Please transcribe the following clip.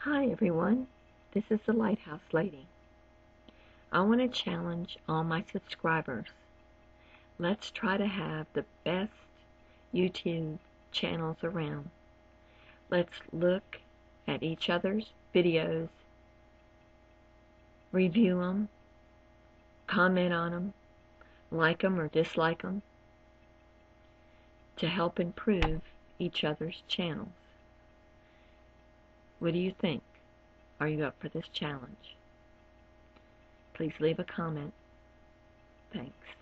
Hi everyone, this is the Lighthouse Lady. I want to challenge all my subscribers. Let's try to have the best YouTube channels around. Let's look at each other's videos, review them, comment on them, like them or dislike them, to help improve each other's channels. What do you think? Are you up for this challenge? Please leave a comment. Thanks.